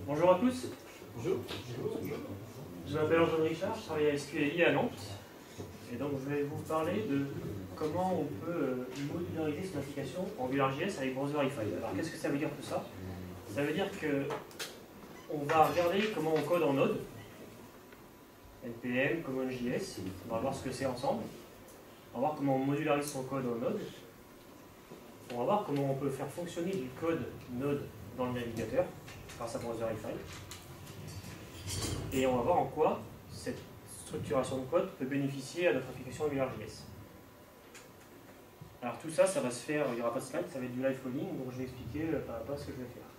Bonjour à tous. Bonjour. Je m'appelle Antoine Richard, je travaille à SQLI à Nantes. Et donc je vais vous parler de comment on peut modulariser cette application AngularJS avec Browserify. Alors qu'est-ce que ça veut dire tout ça? Ça veut dire que on va regarder comment on code en Node, NPM, CommonJS, on va voir ce que c'est ensemble. On va voir comment on modularise son code en Node. On va voir comment on peut faire fonctionner du code Node dans le navigateur grâce à Browserify. Et on va voir en quoi cette structuration de code peut bénéficier à notre application AngularJS. Alors tout ça, ça va se faire, il n'y aura pas de slide, ça va être du live coding, donc je vais expliquer par rapport à ce que je vais faire.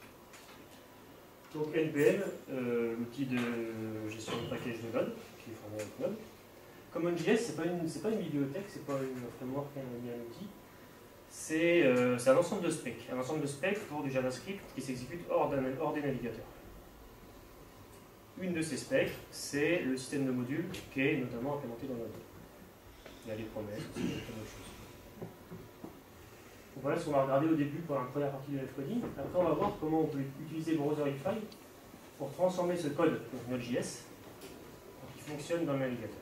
Donc NPM, l'outil de gestion de package de Node, qui est fourni avec Node. CommonJS, c'est pas une bibliothèque, c'est pas une framework ni un outil. C'est un ensemble de specs, pour du JavaScript qui s'exécute hors des navigateurs. Une de ces specs, c'est le système de modules qui est notamment implémenté dans Node. Il y a des promesses, il y a plein d'autres choses. Donc voilà ce qu'on va regarder au début pour la première partie de live coding. Après, on va voir comment on peut utiliser Browserify pour transformer ce code, donc Node.js, pour qu'il fonctionne dans le navigateur.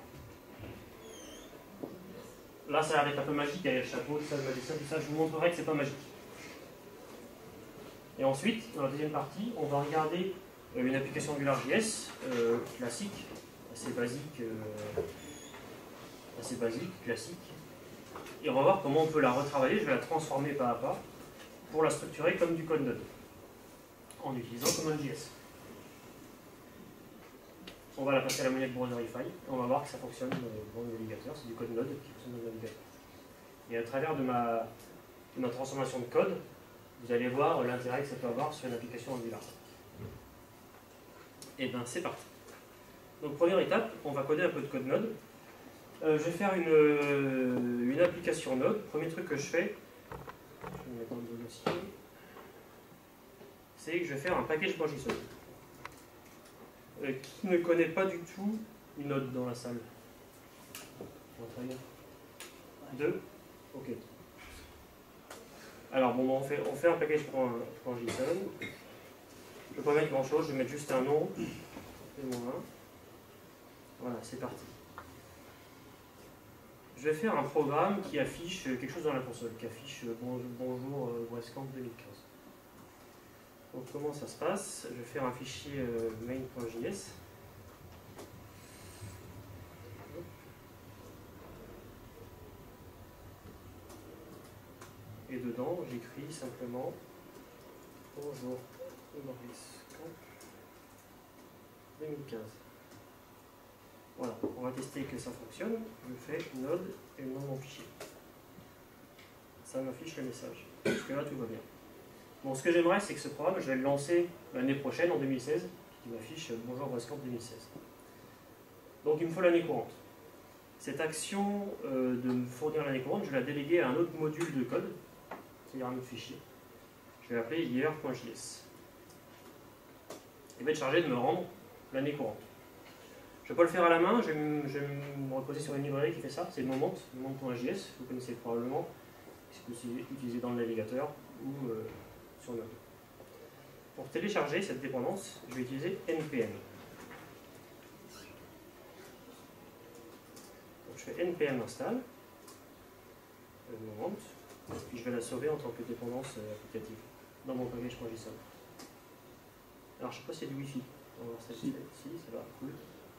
Là, ça a l'air d'être un peu magique avec le chapeau, tout ça, le dessin, tout ça. Je vous montrerai que c'est pas magique. Et ensuite, dans la deuxième partie, on va regarder une application AngularJS classique, assez basique, classique. Et on va voir comment on peut la retravailler. Je vais la transformer pas à pas pour la structurer comme du code Node en utilisant CommonJS. On va la passer à la monnaie de Browserify et on va voir que ça fonctionne dans le navigateur. C'est du code Node qui fonctionne dans le navigateur. Et à travers de ma transformation de code, vous allez voir l'intérêt que ça peut avoir sur une application Angular. Et bien c'est parti. Donc première étape, on va coder un peu de code Node. Je vais faire une application Node. Premier truc que je fais, je vais me mettre dans le dossier, c'est que je vais faire un package.json. Qui ne connaît pas du tout Node dans la salle? Deux? Ok. Alors bon, on fait un package.json. Je ne vais pas mettre grand chose, je vais mettre juste un nom. Voilà, c'est parti. Je vais faire un programme qui affiche quelque chose dans la console, qui affiche bonjour WSCamp 2015. Donc comment ça se passe? Je vais faire un fichier main.js. Et dedans, j'écris simplement bonjour WSCamp 2015. Voilà, on va tester que ça fonctionne. Je fais node et le nom de mon fichier. Ça m'affiche le message. Jusque là, tout va bien. Bon, ce que j'aimerais, c'est que ce programme, je vais le lancer l'année prochaine, en 2016, qui m'affiche bonjour WSCamp 2016. Donc il me faut l'année courante. Cette action de me fournir l'année courante, je vais la déléguer à un autre module de code, c'est-à-dire un autre fichier. Je vais l'appeler year.js. Il va être chargé de me rendre l'année courante. Je ne vais pas le faire à la main, je vais me reposer sur une librairie qui fait ça, c'est moment.js, vous connaissez probablement, puisque c'est utilisé dans le navigateur ou sur Node. Pour télécharger cette dépendance, je vais utiliser npm. Donc je fais npm install, moment, puis je vais la sauver en tant que dépendance applicative dans mon package.json. Alors je ne sais pas s'il y a du Wi-Fi. On va voir ça ici, ça va, cool.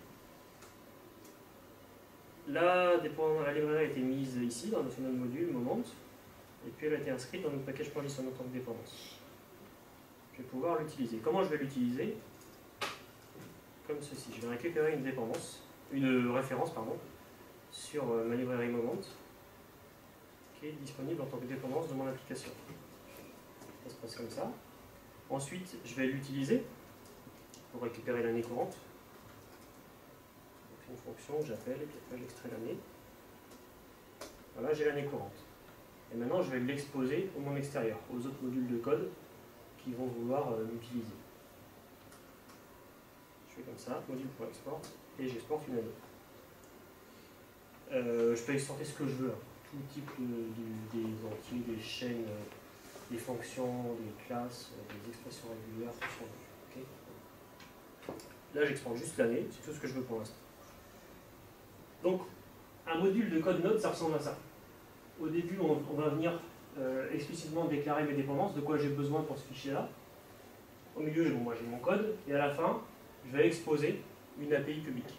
La librairie a été mise ici dans notre module moment, et puis elle a été inscrite dans notre package.json en tant que dépendance. Je vais pouvoir l'utiliser. Comment je vais l'utiliser? Comme ceci. Je vais récupérer une référence sur ma librairie moment qui est disponible en tant que dépendance de mon application. Ça se passe comme ça. Ensuite, je vais l'utiliser pour récupérer l'année courante. Une fonction, j'appelle, et puis après j'extrais l'année. Voilà, j'ai l'année courante. Et maintenant, je vais l'exposer au monde extérieur, aux autres modules de code qui vont vouloir l'utiliser. Je fais comme ça, module.export, et j'exporte une année. Je peux exporter ce que je veux, hein. Tout type des entiers, des chaînes, des fonctions, des classes, des expressions régulières, tout ce qu'on veut. Okay, Là, j'expande juste l'année, c'est tout ce que je veux pour l'instant. Donc, un module de code Node, ça ressemble à ça. Au début, on va venir explicitement déclarer mes dépendances, de quoi j'ai besoin pour ce fichier-là. Au milieu, moi j'ai mon code, et à la fin, je vais exposer une API publique.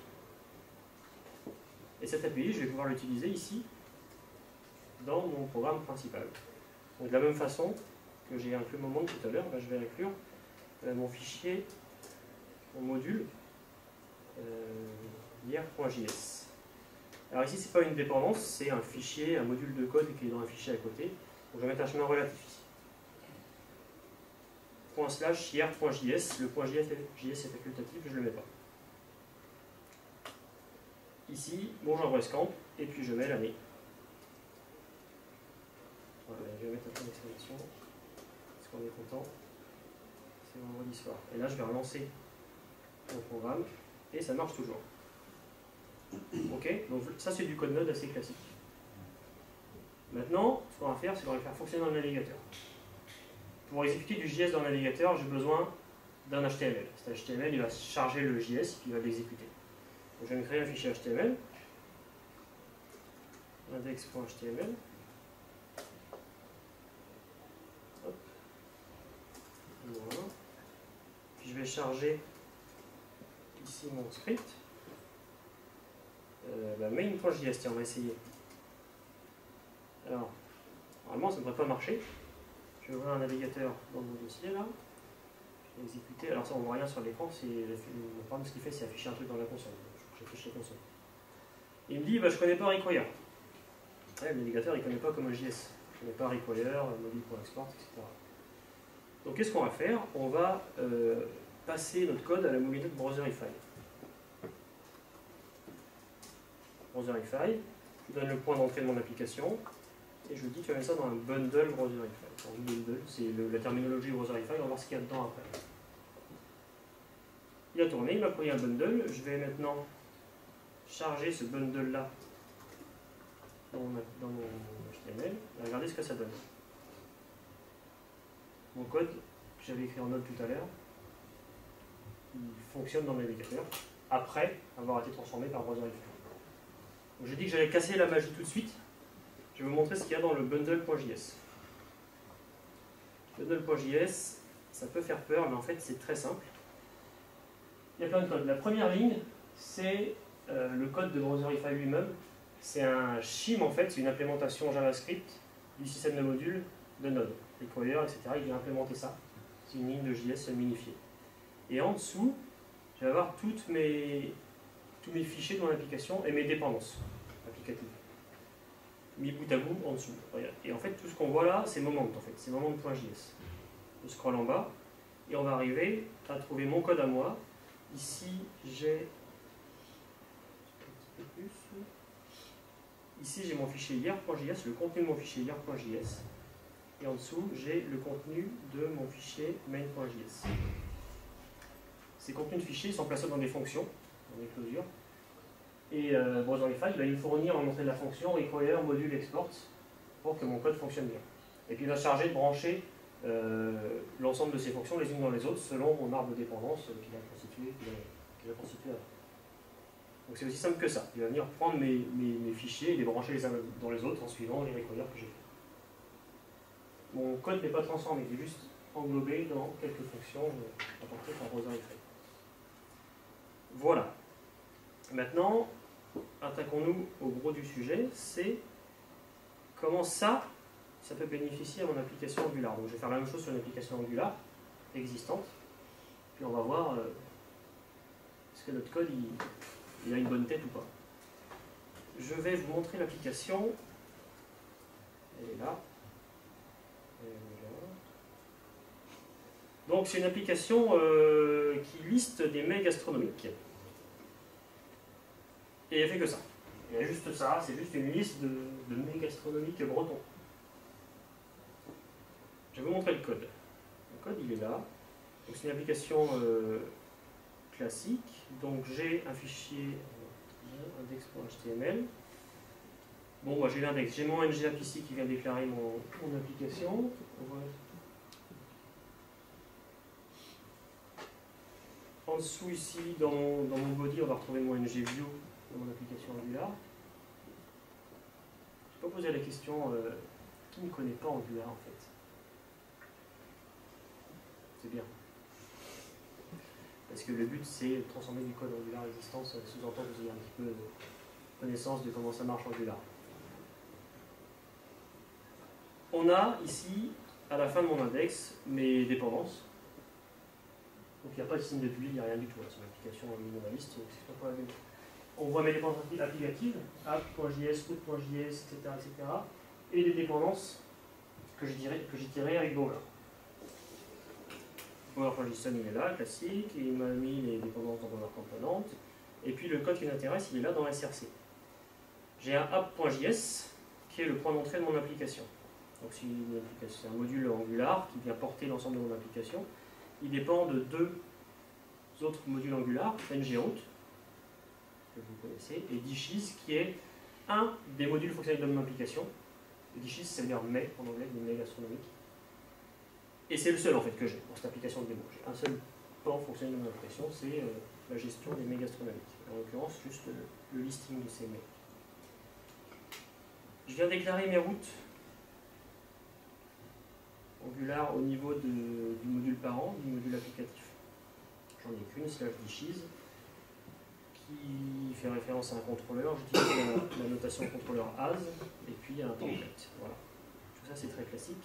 Et cette API, je vais pouvoir l'utiliser ici, dans mon programme principal. Donc de la même façon que j'ai inclus mon monde tout à l'heure, je vais inclure mon fichier, mon module hier.js. Alors ici, ce n'est pas une dépendance, c'est un fichier, un module de code qui est dans un fichier à côté. Donc je vais mettre un chemin relatif ici. ./hier.js, le .js est facultatif, je ne le mets pas. Ici, bon, j'envoie Scamp, et puis je mets l'année. Voilà, je vais mettre un point d'exclamation, parce qu'on est content. C'est vendredi soir. Et là, je vais relancer mon programme, et ça marche toujours. Ok, donc ça c'est du code Node assez classique. Maintenant, ce qu'on va faire, c'est qu'on va le faire fonctionner dans le navigateur. Pour exécuter du JS dans le navigateur, j'ai besoin d'un HTML. Cet HTML, il va charger le JS et puis il va l'exécuter. Donc je vais me créer un fichier HTML, index.html. Voilà. Puis je vais charger ici mon script. Main.js, tiens, on va essayer. Alors, normalement ça ne devrait pas marcher. Je vais ouvrir un navigateur dans mon dossier là. Je vais exécuter. Alors ça on ne voit rien sur l'écran, le programme ce qu'il fait c'est afficher un truc dans la console. J'affiche la console. Il me dit je ne connais pas require. Ouais, le navigateur il ne connaît pas comme un JS. Il ne connaît pas require, module.export, etc. Donc qu'est-ce qu'on va faire? On va passer notre code à la moulinette Browserify. Browserify, je donne le point d'entrée de mon application et je lui dis tu vas mettre ça dans un bundle Browserify. Donc, bundle, c'est la terminologie Browserify, on va voir ce qu'il y a dedans après. Il a tourné, il m'a pris un bundle, je vais maintenant charger ce bundle là dans mon HTML et regarder ce que ça donne. Mon code que j'avais écrit en Node tout à l'heure, il fonctionne dans le navigateur après avoir été transformé par Browserify. J'ai dit que j'allais casser la magie tout de suite. Je vais vous montrer ce qu'il y a dans le bundle.js. Bundle.js, ça peut faire peur, mais en fait c'est très simple. Il y a plein de codes. La première ligne, c'est le code de Browserify lui-même. C'est un shim en fait, c'est une implémentation JavaScript du système de modules de Node. Require, etc. Il vient implémenter ça. C'est une ligne de JS minifiée. Et en dessous, je vais avoir tous mes fichiers de mon application et mes dépendances applicatives. Mis bout à bout en dessous. Et en fait, tout ce qu'on voit là, c'est moment en fait. C'est moment.js. Je scroll en bas et on va arriver à trouver mon code à moi. Ici, j'ai un petit peu plus. Ici, j'ai mon fichier hier.js, le contenu de mon fichier hier.js. Et en dessous, j'ai le contenu de mon fichier main.js. Ces contenus de fichiers sont placés dans des fonctions, dans des closures. Et Browserify va me fournir en entrée de la fonction require module export pour que mon code fonctionne bien. Et puis il va se charger de brancher l'ensemble de ces fonctions les unes dans les autres selon mon arbre de dépendance qu'il a constitué avant. Donc c'est aussi simple que ça. Il va venir prendre mes fichiers et les brancher les uns dans les autres en suivant les requires que j'ai fait. Mon code n'est pas transformé, il est juste englobé dans quelques fonctions apportées par Browserify. Voilà. Maintenant, attaquons-nous au gros du sujet, c'est comment ça peut bénéficier à mon application Angular. Donc je vais faire la même chose sur une application Angular existante, puis on va voir est-ce que notre code il a une bonne tête ou pas. Je vais vous montrer l'application. Elle est là. Donc c'est une application qui liste des mets gastronomiques. Et elle fait que ça. Il y a juste ça, c'est juste une liste de mets gastronomiques bretons. Je vais vous montrer le code. Le code il est là. C'est une application classique. Donc j'ai un fichier index.html. Bon, moi j'ai l'index, j'ai mon ngapp ici qui vient déclarer mon application. En dessous ici, dans mon body, on va retrouver mon ngView de mon application Angular. Je peux poser la question, qui ne connaît pas Angular en fait? C'est bien. Parce que le but, c'est de transformer du code Angular existant, ça sous-entend que vous ayez un petit peu de connaissance de comment ça marche Angular. On a ici, à la fin de mon index, mes dépendances. Donc il n'y a pas de signe de build, il n'y a rien du tout. C'est une application minimaliste, donc c'est pas la même. On voit mes dépendances applicatives, app.js, root.js, etc., etc. Et les dépendances que j'ai tirées avec Bower. Bower.json il est là, classique, et il m'a mis les dépendances dans Bower Component. Et puis le code qui nous intéresse, il est là dans SRC. J'ai un app.js qui est le point d'entrée de mon application. Donc c'est un module Angular qui vient porter l'ensemble de mon application. Il dépend de deux autres modules Angular, ngRoot, que vous connaissez, et dishes, qui est un des modules fonctionnels de mon application. Dishes, ça veut dire mais en anglais, des mais gastronomiques. Et c'est le seul en fait que j'ai pour cette application de démo. J'ai un seul pan fonctionnel de mon application, c'est la gestion des mets gastronomiques. En l'occurrence, juste le listing de ces mets. Je viens déclarer mes routes Angular au niveau du module parent, du module applicatif. J'en ai qu'une, /dishes, qui fait référence à un contrôleur. J'utilise la notation contrôleur as, et puis un template. Voilà. Tout ça, c'est très classique.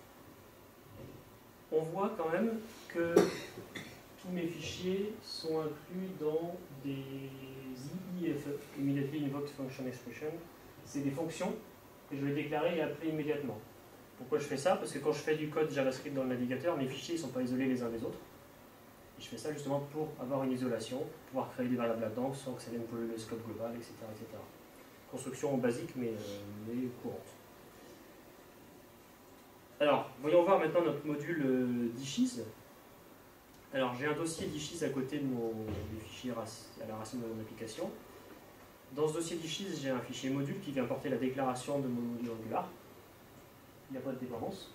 On voit quand même que tous mes fichiers sont inclus dans des IIFE, Immediately Invoked Function Expression. C'est des fonctions que je vais déclarer et appeler immédiatement. Pourquoi je fais ça? Parce que quand je fais du code JavaScript dans le navigateur, mes fichiers ne sont pas isolés les uns des autres. Et je fais ça justement pour avoir une isolation, pouvoir créer des variables là-dedans sans que ça vienne polluer le scope global, etc. etc. Construction basique mais courante. Alors, voyons voir maintenant notre module dishes. Alors, j'ai un dossier dishes à côté des fichiers à la racine de mon application. Dans ce dossier dishes, j'ai un fichier module qui vient porter la déclaration de mon module Angular. Il n'y a pas de dépendance.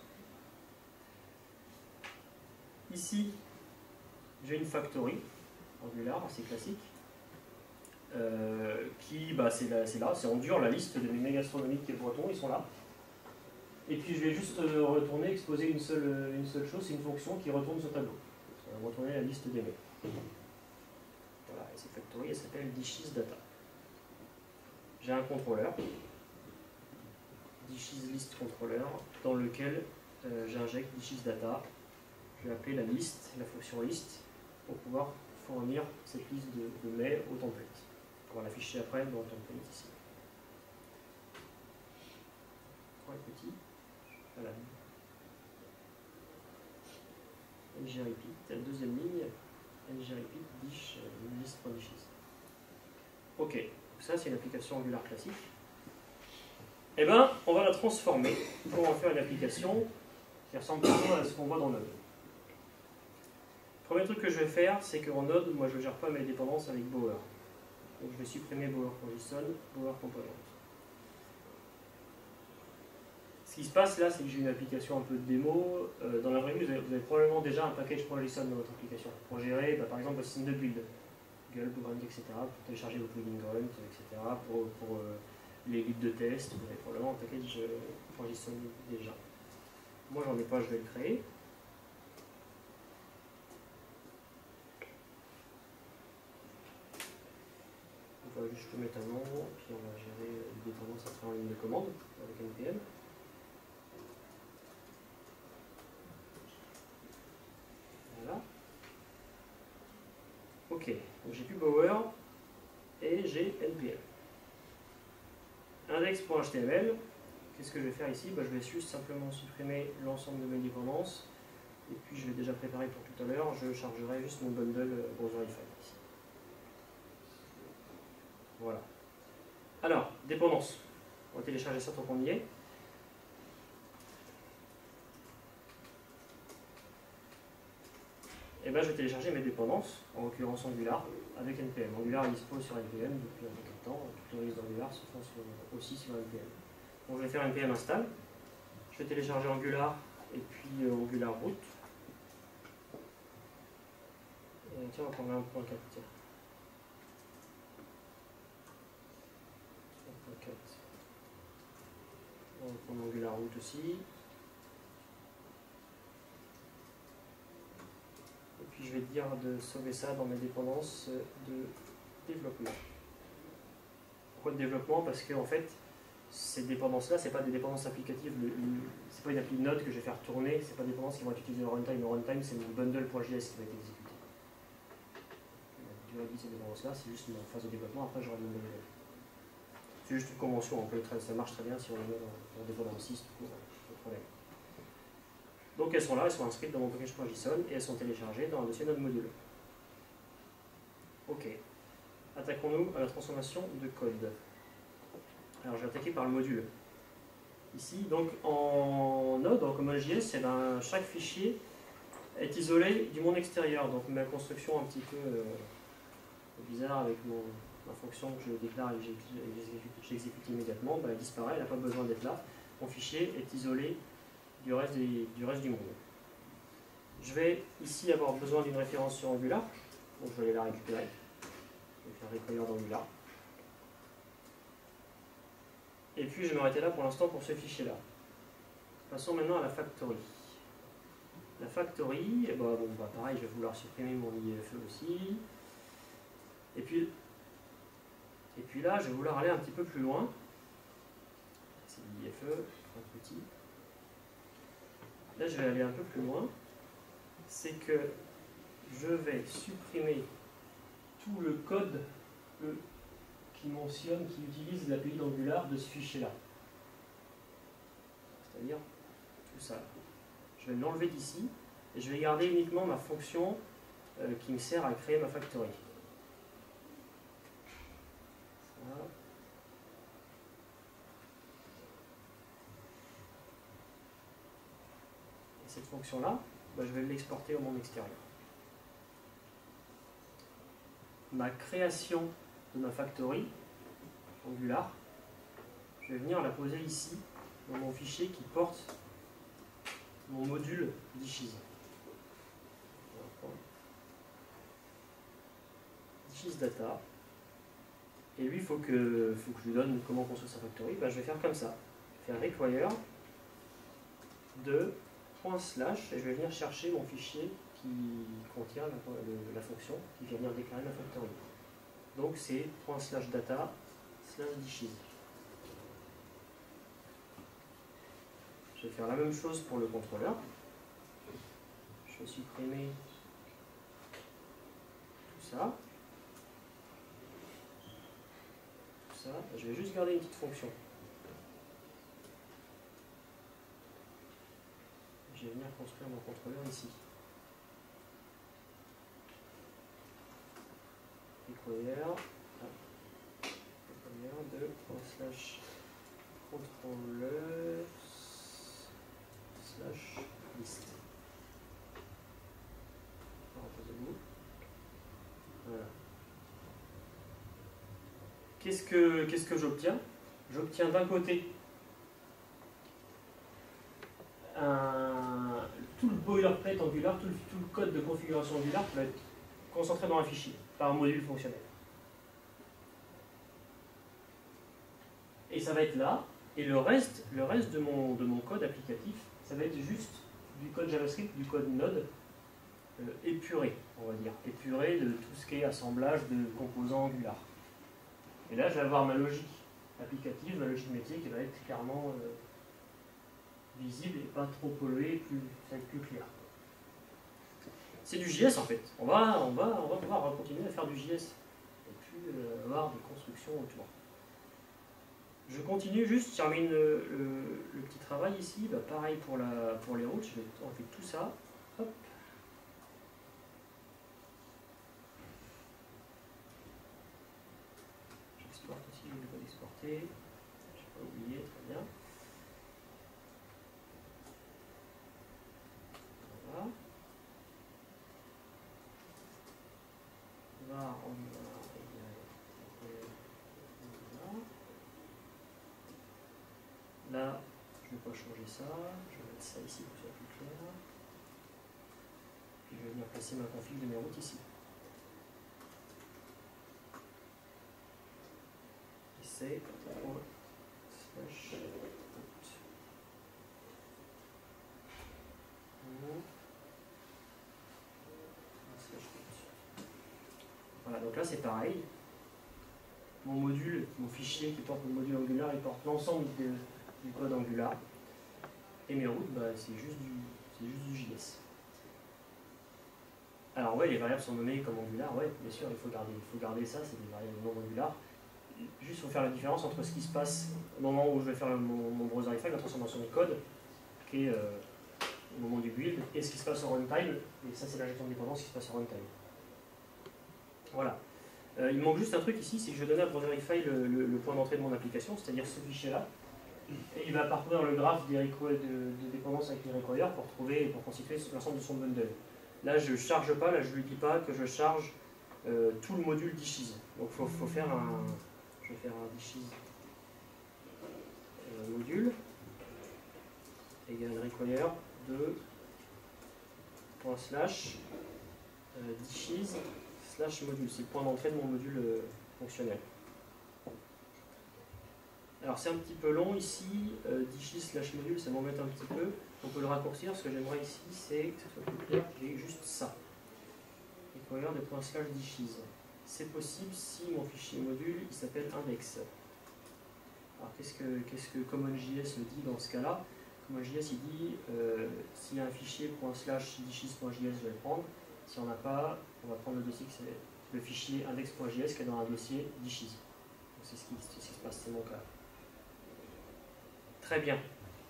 Ici, j'ai une factory Angular assez classique qui, c'est là, c'est en dur la liste de mes mets gastronomiques et bretons, ils sont là. Et puis je vais juste retourner, exposer une seule chose, c'est une fonction qui retourne ce tableau. Ça va retourner la liste des mets. Voilà, et cette factory, elle s'appelle dishes data. J'ai un contrôleur, dishes list controller, dans lequel j'injecte dishes data. Je vais appeler la liste, la fonction list, pour pouvoir fournir cette liste de mets au template. On va l'afficher après dans le template ici. 3 petits. Voilà. ngRepeat, deuxième ligne, ngRepeat dish list.dishes. Ok, ça c'est une application Angular classique. Eh bien, on va la transformer pour en faire une application qui ressemble plutôt à ce qu'on voit dans Node. Le premier truc que je vais faire, c'est qu'en Node, moi je ne gère pas mes dépendances avec Bower. Donc je vais supprimer Bower.json, Bower Component. Ce qui se passe là, c'est que j'ai une application un peu de démo. Dans la vraie vie, vous avez probablement déjà un package.json dans votre application pour gérer par exemple votre système de build, Gulp, Grunt, etc. pour télécharger vos plugins Grunt, etc. pour les guides de test. Vous avez probablement un package.json déjà. Moi, j'en ai pas, je vais le créer. On va juste le mettre un nom, puis on va gérer les dépendances après en ligne de commande avec npm. Voilà. Ok, donc j'ai plus Bower et j'ai npm. Index.html, qu'est-ce que je vais faire ici? Je vais juste simplement supprimer l'ensemble de mes dépendances. Et puis je l'ai déjà préparé pour tout à l'heure, je chargerai juste mon bundle Browserify ici. Voilà. Alors, dépendance. On va télécharger ça tant qu'on y est. Et bien je vais télécharger mes dépendances, en l'occurrence Angular, avec NPM. Angular est dispo sur NPM depuis un peu de temps. Toutes les releases d'Angular se font aussi sur NPM. Donc je vais faire NPM install. Je vais télécharger Angular et puis Angular root. Tiens, on va prendre 1.4. Tiens. 1.4. On va prendre Angular root aussi. Et puis je vais te dire de sauver ça dans mes dépendances de développement. Pourquoi de développement? Parce que en fait, ces dépendances-là, ce n'est pas des dépendances applicatives. C'est pas une appli Node que je vais faire tourner, c'est pas des dépendances qui vont être utilisées au runtime. Au runtime, c'est mon bundle.js qui va être exécuté. Tu vois, ces dépendances-là, c'est juste une phase de développement. Après, j'aurai mon bundle. C'est juste une convention, ça marche très bien si on le met en dépendance 6, du coup, pas de problème. Donc elles sont là, elles sont inscrites dans mon package.json et elles sont téléchargées dans un dossier Node module. Ok. Attaquons-nous à la transformation de code. Alors je vais attaquer par le module. Ici, donc en Node, en CommonJS, eh ben, chaque fichier est isolé du monde extérieur. Donc ma construction un petit peu bizarre avec ma fonction que je déclare et que j'exécute immédiatement, ben, elle disparaît, elle n'a pas besoin d'être là. Mon fichier est isolé du reste du monde. Je vais ici avoir besoin d'une référence sur Angular, donc je vais aller la récupérer. Je vais faire require d'Angular. Et puis je vais m'arrêter là pour l'instant pour ce fichier-là. Passons maintenant à la factory. La factory, eh ben, pareil, je vais vouloir supprimer mon IFE aussi. Et puis là, je vais vouloir aller un petit peu plus loin. C'est l'IFE, un petit. Là, je vais aller un peu plus loin. C'est que je vais supprimer tout le code qui mentionne, qui utilise l'API d'Angular de ce fichier-là. C'est-à-dire tout ça. Je vais l'enlever d'ici et je vais garder uniquement ma fonction qui me sert à créer ma factory. Voilà. Et cette fonction-là, je vais l'exporter au monde extérieur. Ma création de ma factory, Angular, je vais venir la poser ici, dans mon fichier qui porte mon module dishes. Dishes data. Et lui, il faut que je lui donne comment construire sa factory. Je vais faire comme ça. Je vais faire require de ./ et je vais venir chercher mon fichier qui contient la fonction qui vient venir déclarer ma factory. Donc c'est ./data/dishes. Je vais faire la même chose pour le contrôleur. Je vais supprimer tout ça. Je vais juste garder une petite fonction. Je vais venir construire mon contrôleur ici. Require de ./controller /list. Voilà. Qu'est-ce que j'obtiens? J'obtiens d'un côté tout le boilerplate Angular, tout le code de configuration Angular va être concentré dans un fichier, par un module fonctionnel. Et ça va être là, et le reste de mon code applicatif, ça va être juste du code JavaScript, du code Node, épuré, on va dire, épuré de tout ce qui est assemblage de composants Angular. Et là, je vais avoir ma logique applicative, ma logique métier qui va être clairement visible et pas trop polluée, ça va être plus clair. C'est du JS en fait. On va pouvoir continuer à faire du JS et puis avoir des constructions autour. Je continue juste, je termine le petit travail ici. Pareil pour les routes, je vais enlever tout ça. Hop. J'exporte aussi, je vais l'exporter. Je n'ai pas oublié, très bien. Voilà. Là, je ne vais pas changer ça, je vais mettre ça ici pour que ce soit plus clair. Puis je vais venir placer ma config de mes routes ici. c'est point slash route. Voilà, donc là c'est pareil. Mon module, mon fichier qui porte mon module Angular, il porte l'ensemble du code Angular. Et mes routes, bah, c'est juste du JS. Alors ouais, les variables sont nommées comme Angular, ouais, bien sûr, il faut garder ça, c'est des variables non Angular. Juste, il faut faire la différence entre ce qui se passe au moment où je vais faire mon browserify, la transformation de code, qui est au moment du build, et ce qui se passe en runtime, et ça c'est la gestion de dépendance qui se passe en runtime. Voilà. Il me manque juste un truc ici, c'est que je vais donner à browserify le point d'entrée de mon application, c'est-à-dire ce fichier-là, et il va parcourir le graphe de dépendance avec les requires pour trouver et pour constituer l'ensemble de son bundle. Là, je ne charge pas, là je ne lui dis pas que je charge tout le module dishes. Donc il faut faire un... Je vais faire un dishes module égale require de point slash dishes slash module. C'est le point d'entrée de mon module fonctionnel. Alors c'est un petit peu long ici, dishes slash module, ça m'embête un petit peu. On peut le raccourcir, ce que j'aimerais ici, c'est que ce soit plus clair, j'ai juste ça. Require de point slash dishes. C'est possible si mon fichier module il s'appelle index. Alors qu'est-ce que CommonJS me dit dans ce cas-là? CommonJS il dit s'il y a un fichier ./dishes.js, je vais le prendre. Si on n'a pas, on va prendre le dossier qui c'est le fichier index.js qui est dans un dossier dishes. C'est ce qui se passe, c'est mon cas. Très bien.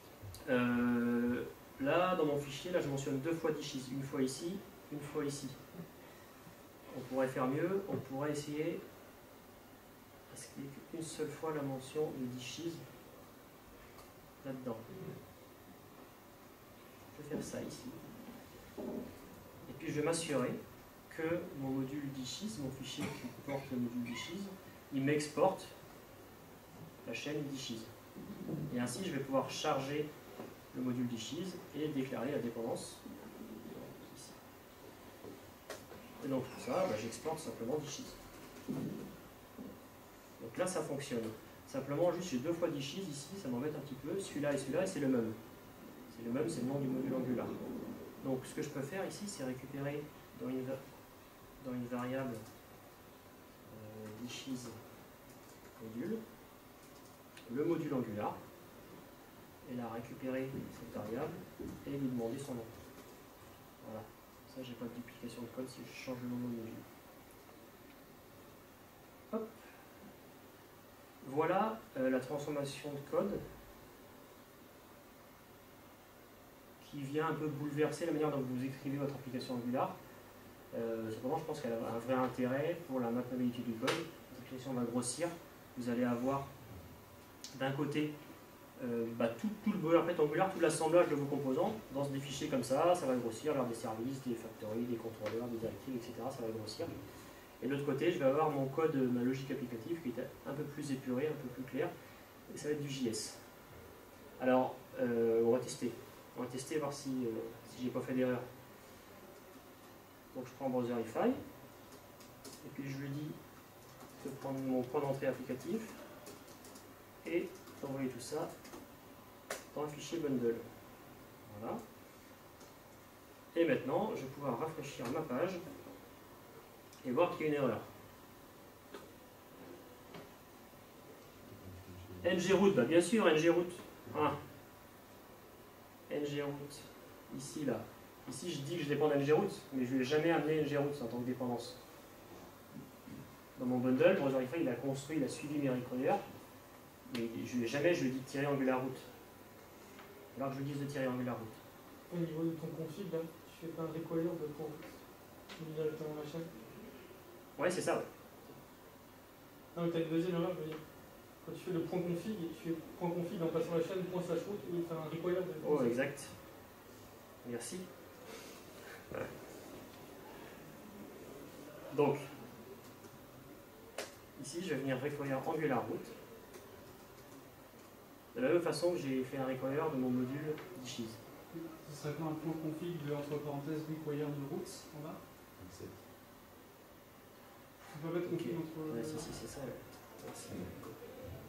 Là, dans mon fichier, là, je mentionne deux fois dishes, une fois ici, une fois ici. On pourrait faire mieux, on pourrait essayer à ce qu'il y ait qu'une seule fois la mention de dishes là-dedans. Je vais faire ça ici. Et puis je vais m'assurer que mon module dishes, mon fichier qui porte le module dishes, il m'exporte la chaîne dishes. Et ainsi, je vais pouvoir charger le module dishes et déclarer la dépendance. Ici. Et donc tout ça, bah, j'exporte simplement dishes. Donc là, ça fonctionne. Simplement, juste j'ai deux fois dishes ici, ça m'embête un petit peu. Celui-là, et c'est le même. C'est le même, c'est le nom du module Angular. Donc ce que je peux faire ici, c'est récupérer dans une variable dishes module le module Angular et la récupérer cette variable et lui demander son nom. Voilà. Ça, j'ai pas de duplication de code si je change le nom de module. Hop. Voilà la transformation de code qui vient un peu bouleverser la manière dont vous écrivez votre application Angular. Cependant, je pense qu'elle a un vrai intérêt pour la maintenabilité du code. L'application va grossir. Vous allez avoir d'un côté tout le boilerplate Angular, tout l'assemblage de vos composants dans des fichiers comme ça va grossir, lors des services, des factories, des contrôleurs, des directives, etc. Ça va grossir. Et de l'autre côté, je vais avoir mon code, ma logique applicative qui est un peu plus épuré, un peu plus clair. Et ça va être du JS. Alors, on va tester. On va tester, voir si j'ai pas fait d'erreur. Donc je prends browserify. Et puis je lui dis de prendre mon point d'entrée applicatif et d'envoyer tout ça dans un fichier bundle. Voilà. Et maintenant, je vais pouvoir rafraîchir ma page et voir qu'il y a une erreur. NGRoot, bah bien sûr, NGRoot. Ah. NGRoot. Ici, là. Ici, je dis que je dépends d'NGRoot, mais je ne vais jamais amener NGRoot en tant que dépendance. Dans mon bundle, browserify, il a construit, il a suivi mes requires, mais jamais je lui dis de tirer Angular root. Alors que je lui dise de tirer Angular root. Au niveau de ton config, là, tu fais pas un require de point root. Tu mets directement la chaîne. Ouais, c'est ça, ouais. Non, mais tu as une deuxième erreur, je veux dire. Quand tu fais le point config, tu fais point config en passant la chaîne point slash root, tu veux faire un require de Oh, exact. Merci. Ouais. Donc, ici, je vais venir require Angular root. De la même façon que j'ai fait un require de mon module dishes. Ce serait pas un point config de entre parenthèses require de roots en bas? Tu peux mettre config entre. Ouais, si, c'est ça. Ouais. Merci.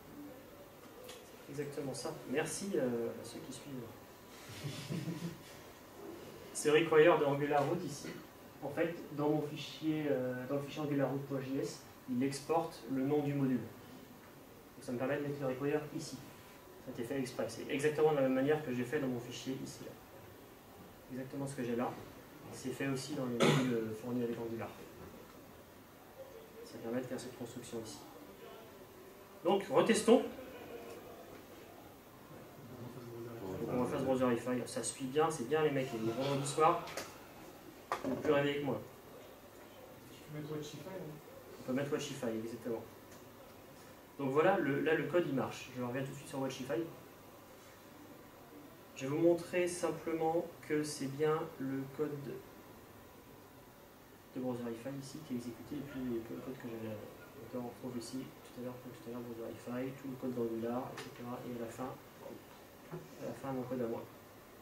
exactement ça. Merci à ceux qui suivent. Ce require de AngularRoot ici, en fait, dans mon fichier, dans le fichier AngularRoot.js, il exporte le nom du module. Donc ça me permet de mettre le require ici. Ça a été fait exprès. C'est exactement de la même manière que j'ai fait dans mon fichier ici. Là. Exactement ce que j'ai là. C'est fait aussi dans les modules fournis avec Angular. Ça permet de faire cette construction ici. Donc, retestons. Donc, on va faire ce Browserify. Ça suit bien, c'est bien les mecs. Il est vendredi soir. Ils ne plus réveiller que moi. Tu peux mettre Watchify, hein. On peut mettre Watchify, exactement. Donc voilà, là le code il marche. Je reviens tout de suite sur Watchify. Je vais vous montrer simplement que c'est bien le code de Browserify ici qui est exécuté et puis le code que j'avais. On retrouve ici tout à l'heure Browserify, tout le code d'Angular, etc. Et à la fin mon code à moi.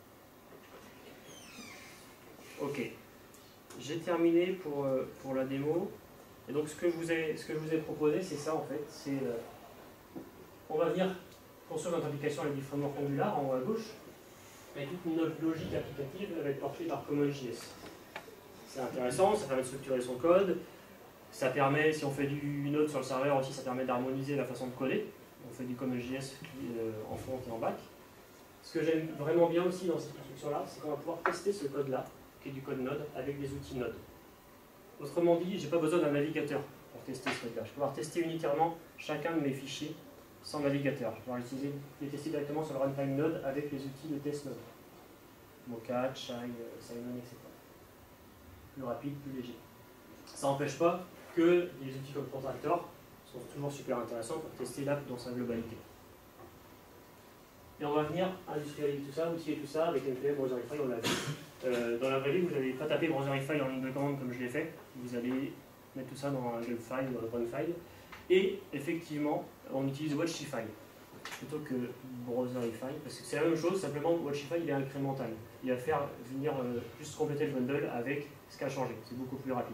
Ok, j'ai terminé pour la démo. Et donc ce que je vous ai proposé, c'est ça en fait. C'est on va venir construire notre application avec du framework Angular en haut à gauche. Et toute notre logique applicative va être portée par CommonJS. C'est intéressant, ça permet de structurer son code. Ça permet, si on fait du Node sur le serveur aussi, ça permet d'harmoniser la façon de coder. On fait du CommonJS en front et en back. Ce que j'aime vraiment bien aussi dans cette construction-là, c'est qu'on va pouvoir tester ce code-là, qui est du code Node, avec des outils Node. Autrement dit, je n'ai pas besoin d'un navigateur pour tester ce code-là. Je vais pouvoir tester unitairement chacun de mes fichiers sans navigateur. Je vais pouvoir les tester directement sur le runtime Node avec les outils de test Node. Mocha, Chai, Simon, etc. Plus rapide, plus léger. Ça n'empêche pas que les outils comme Contractor sont toujours super intéressants pour tester l'app dans sa globalité. Et on va venir industrialiser tout ça, outiller tout ça avec NPM Browserify, on l'a vu. Dans la vraie vie, vous n'allez pas taper Browserify en ligne de commande comme je l'ai fait. Vous allez mettre tout ça dans un GUB file ou dans un run file. Et effectivement, on utilise Watchify plutôt que Browserify, parce que c'est la même chose, simplement Watchify il est incrémental. Il va faire venir juste compléter le bundle avec ce qui a changé. C'est beaucoup plus rapide.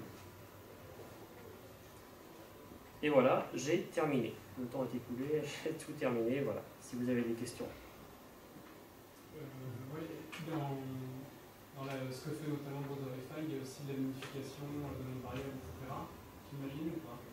Et voilà, j'ai terminé. Le temps est écoulé, j'ai tout terminé. Voilà, si vous avez des questions. Oui, dans ce que fait notamment Browserify, il y a aussi de la modification de nom de variable, etc. J'imagine ou pas?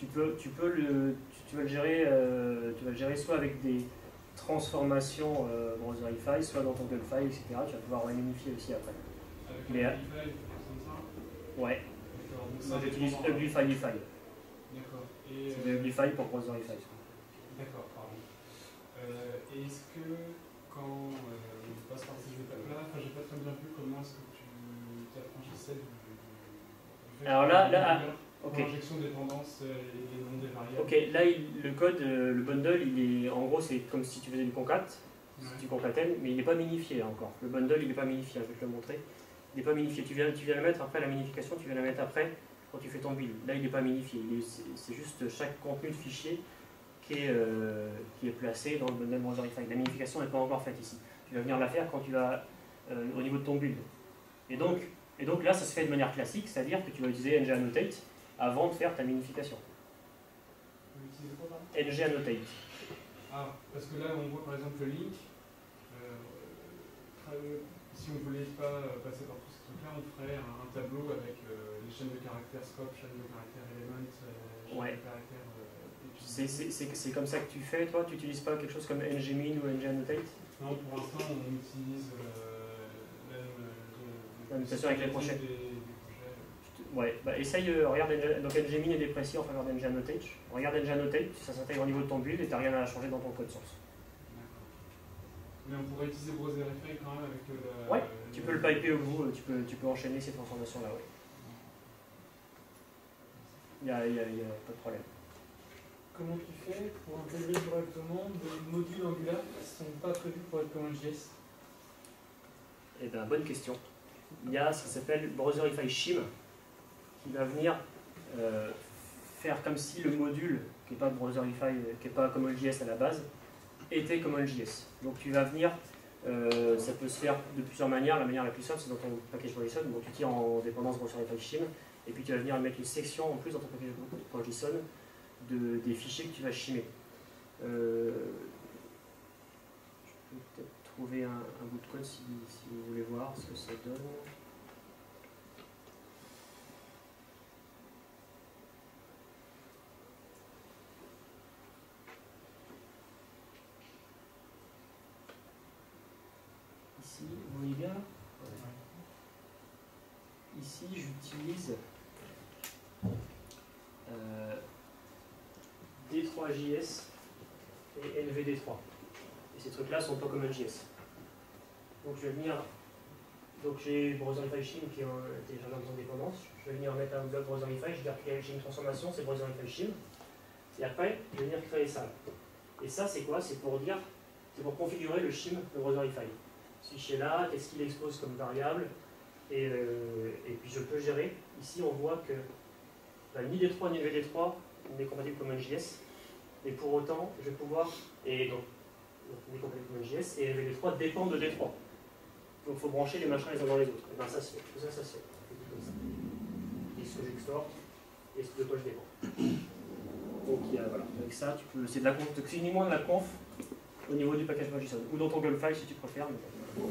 Tu vas le gérer soit avec des transformations Browserify, soit dans ton GUB file, etc. Tu vas pouvoir réunifier aussi après. Avec un Ublify, comme ça? Ouais. Moi j'utilise Ublify. D'accord. C'est de Ublify pour Browserify. D'accord, pardon. Et est-ce que quand on passe par ces étapes-là, j'ai pas très bien vu comment est-ce que tu t'affranchissais du fait alors là, ok. L'injection de dépendance et les noms des variables. Ok, là le code, le bundle, il est en gros c'est comme si tu faisais du concat, si tu concatennes, mais il n'est pas minifié encore. Le bundle il n'est pas minifié, je vais te le montrer. Il n'est pas minifié. Tu viens le mettre après la minification, tu viens la mettre après quand tu fais ton build. Là il n'est pas minifié. C'est juste chaque contenu de fichier qui est placé dans le bundle Browserify. La minification n'est pas encore faite ici. Tu vas venir la faire quand tu vas au niveau de ton build. Et donc là ça se fait de manière classique, c'est-à-dire que tu vas utiliser ng-annotate avant de faire ta minification. Vous utilisez quoi, pardon? ng-annotate. Ah, parce que là, on voit par exemple le link. Si on ne voulait pas passer par tous ces trucs-là, on ferait un tableau avec les chaînes de caractères scope, chaînes de caractères element, chaînes de caractères. C'est comme ça que tu fais, toi? Tu n'utilises pas quelque chose comme ngmin ou ng-annotate? Non, pour l'instant, on utilise la notation avec les prochains. Ouais, bah essaye, regarde, donc ngmin est déprécié en faveur d'ng-annotate. Regarde ng-annotate, ça s'intègre au niveau de ton build et tu n'as rien à changer dans ton code source. D'accord. Mais on pourrait utiliser Browserify quand même avec ouais, tu peux le piper au bout, tu peux enchaîner ces transformations-là, ouais. Il n'y a pas de problème. Comment tu fais pour intégrer directement des modules Angular qui ne sont pas prévus pour être CommonJS? Eh bien, bonne question. Il y a ce qui s'appelle Browserify Shim, qui va venir faire comme si le module, qui n'est pas Browserify, qui n'est pas CommonJS à la base, était CommonJS. Donc tu vas venir, ça peut se faire de plusieurs manières. La manière la plus simple, c'est dans ton package.json, donc tu tires en dépendance Browserify Shim, et puis tu vas venir mettre une section en plus dans ton package.json des fichiers que tu vas shimer. Je vais peut-être trouver un bout de code si vous voulez voir ce que ça donne. Ici, vous voyez bien? Ici, j'utilise D3JS et NVD3. Et ces trucs-là sont pas comme un JS. Donc je vais venir. Donc j'ai Browserify Shim qui est déjà dans mon dépendance. Je vais venir mettre un bloc Browserify, je vais dire que j'ai une transformation, c'est Browserify Shim. Et après, je vais venir créer ça. Et ça, c'est quoi? C'est pour dire, c'est pour configurer le shim de Browserify. Ce fichier-là, qu'est-ce qu'il expose comme variable? Et puis je peux gérer. Ici, on voit que ni D3 ni NVD3 n'est compatible comme un JS. Et pour autant, je vais pouvoir. Et donc n'est compatible comme un JS. Et NVD3 dépend de D3. Donc il faut brancher les machins les uns dans les autres. Et bien ça se fait. Tout ça, ça se fait. Et ce que j'exporte et ce de quoi je dépends. Donc voilà. Avec ça, tu peux. C'est uniquement de la conf au niveau du package JSON. Ou dans ton file si tu préfères. Mais...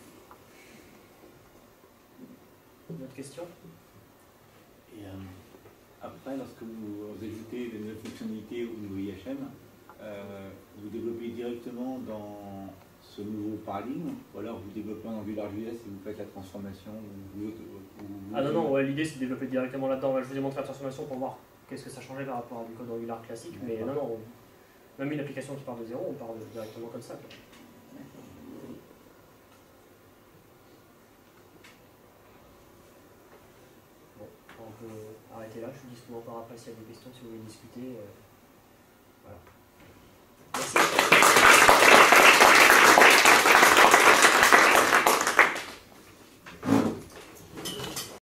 Une autre question? Et après, lorsque vous ajoutez des nouvelles fonctionnalités au niveau IHM, vous développez directement dans ce nouveau paradigme, ou alors vous développez en AngularJS et vous faites la transformation Ah non, ouais, l'idée c'est de développer directement là-dedans. Je vous ai montré la transformation pour voir qu'est-ce que ça changeait par rapport à du code Angular classique, mais non, même une application qui part de zéro, on part directement comme ça. On peut arrêter là, je suis disponible encore après s'il y a des questions, si vous voulez discuter.